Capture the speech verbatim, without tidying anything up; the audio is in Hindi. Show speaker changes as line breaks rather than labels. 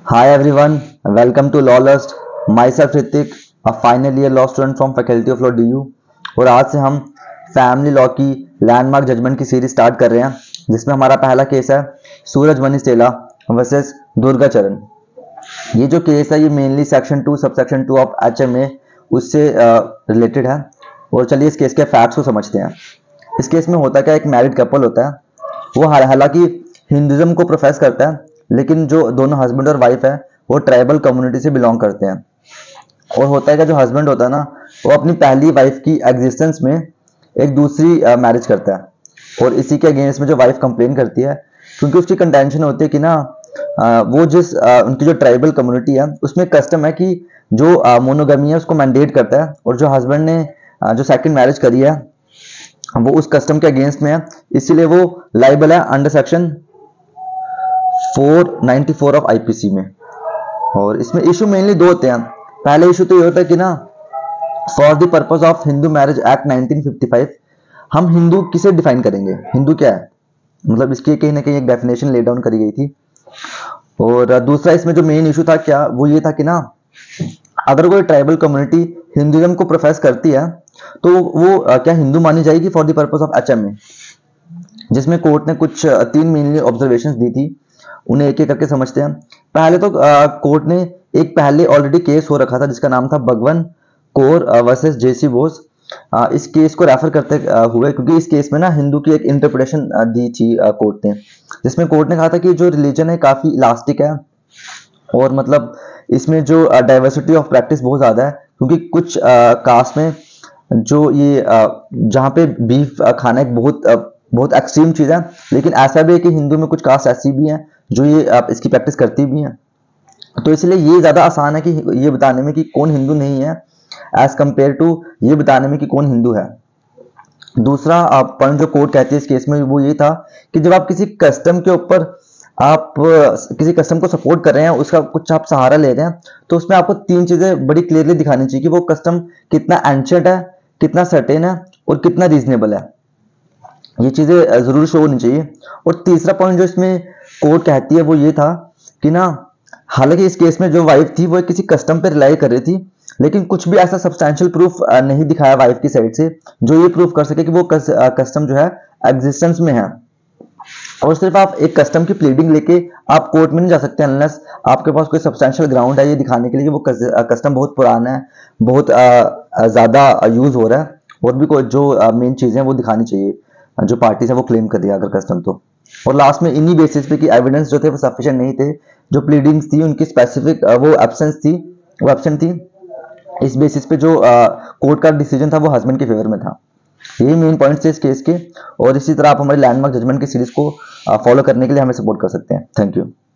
Hi everyone, welcome to Lawlust. Myself Ritik, a final year law student from Faculty of Law D U. और आज से हम फैमिली लॉ की लैंडमार्क जजमेंट की सीरीज स्टार्ट कर रहे हैं, जिसमें हमारा पहला केस है सूरज वनीस्टेला वर्सेस दुर्गाचरण। ये जो केस है ये mainly section two sub section two of H M A उससे रिलेटेड है। और चलिए इस केस के फैक्ट्स को समझते हैं। इस केस में होता क्या, एक मैरिड कपल होता है, वो हालांकि हिंदुज्म को प्रोफेस करता है, लेकिन जो दोनों हस्बैंड और वाइफ है वो ट्राइबल कम्युनिटी से बिलोंग करते हैं। और होता है कि जो हस्बैंड होता है ना, वो अपनी पहली वाइफ की एग्जिस्टेंस में एक दूसरी मैरिज करता है। और इसी के अगेंस्ट में जो वाइफ कंप्लेन करती है, क्योंकि उसकी कंटेंशन होती है कि ना आ, वो जिस आ, उनकी जो ट्राइबल कम्युनिटी है उसमें कस्टम है कि जो मोनोगमी है उसको मैंडेट करता है, और जो हस्बैंड ने आ, जो सेकंड मैरिज करी है वो उस कस्टम के अगेंस्ट में है, इसीलिए वो लाइबल है under section four ninety four of IPC में। और इसमें इशू मेनली दो होते हैं। पहले इशू तो ये होता है कि ना, for the purpose of Hindu marriage act nineteen fifty five हम हिंदू किसे डिफाइन करेंगे, हिंदू क्या है, मतलब इसकी कहीं ना कहीं एक डेफिनेशन ले डाउन करी गई थी। और दूसरा इसमें जो मेन इशू था क्या, वो ये था कि ना, अगर कोई ट्राइबल कम्युनिटी हिंदुइज्म को प्रोफेस करती है तो वो क्या हिंदू मानी जाएगी for the purpose of H M A, जिसमें कोर्ट ने कुछ तीन मेनली ऑब्जर्वेशंस दी थी। उन्हें एक एक करके समझते हैं। पहले तो आ, कोर्ट ने एक पहले ऑलरेडी केस हो रखा था जिसका नाम था भगवन कौर वर्सेस जेसी बोस। आ, इस केस को रेफर करते आ, हुए, क्योंकि इस केस में ना हिंदू की एक इंटरप्रिटेशन दी थी आ, कोर्ट ने, जिसमें कोर्ट ने कहा था कि जो रिलीजन है काफी इलास्टिक है, और मतलब इसमें जो डाइवर्सिटी ऑफ प्रैक्टिस बहुत ज्यादा है। क्योंकि कुछ कास्ट में जो ये जहाँ पे बीफ खाना एक बहुत बहुत एक्सट्रीम चीज है, लेकिन ऐसा भी है कि हिंदू में कुछ कास्ट ऐसी भी हैं जो ये आप इसकी प्रैक्टिस करती भी हैं। तो इसलिए ये ज्यादा आसान है कि ये बताने में कि कौन हिंदू नहीं है, एज कंपेयर टू ये बताने में कि कौन हिंदू है। दूसरा पॉइंट जो कोर्ट कहती है इस केस में वो ये था कि जब आप किसी कस्टम के ऊपर आप किसी कस्टम को सपोर्ट कर रहे हैं, उसका कुछ आप सहारा ले रहे हैं, तो उसमें आपको तीन चीजें बड़ी क्लियरली दिखानी चाहिए कि वो कस्टम कितना एंशिएंट है, कितना सर्टेन है, और कितना रीजनेबल है। ये चीजें जरूर शो होनी चाहिए। और तीसरा पॉइंट जो इसमें कोर्ट कहती है वो ये था कि ना, हालांकि इस केस में जो वाइफ थी वो किसी कस्टम पे रिलाई कर रही थी, लेकिन कुछ भी ऐसा सब्सटैंशियल प्रूफ नहीं दिखाया वाइफ की साइड से जो ये प्रूफ कर सके कि वो कस्टम जो है एग्जिस्टेंस में है। और सिर्फ आप एक कस्टम की प्लीडिंग लेके आप कोर्ट में नहीं जा सकते अनलेस आपके पास कोई सब्सटैंशियल ग्राउंड है ये दिखाने के लिए कि वो कस्टम बहुत पुराना है, बहुत ज्यादा यूज हो रहा है, और भी कोई जो मेन चीजें वो दिखानी चाहिए जो पार्टीज है वो क्लेम कर दिया अगर कस्टम तो। और लास्ट में इन्हीं बेसिस पे कि एविडेंस जो थे वो सफिशिएंट नहीं थे, जो प्लीडिंग्स थी उनकी स्पेसिफिक वो एब्सेंस थी वो एब्सेंट थी, इस बेसिस पे जो कोर्ट का डिसीजन था वो हस्बैंड के फेवर में था। यही मेन पॉइंट्स थे इस केस के। और इसी तरह आप हमारी लैंडमार्क जजमेंट की सीरीज को फॉलो करने के लिए हमें सपोर्ट कर सकते हैं। Thank you.